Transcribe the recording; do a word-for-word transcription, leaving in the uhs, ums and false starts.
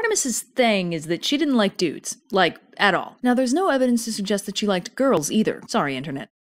Artemis's thing is that she didn't like dudes. Like, at all. Now, there's no evidence to suggest that she liked girls either. Sorry, internet.